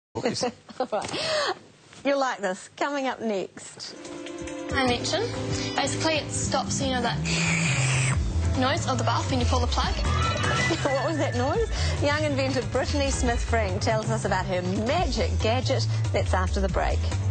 Right. You'll like this. Coming up next. Connection. Basically, it stops, you know, that noise of the bath when you pull the plug. What was that noise? Young inventor Brittany Smith-Fring tells us about her magic gadget. That's after the break.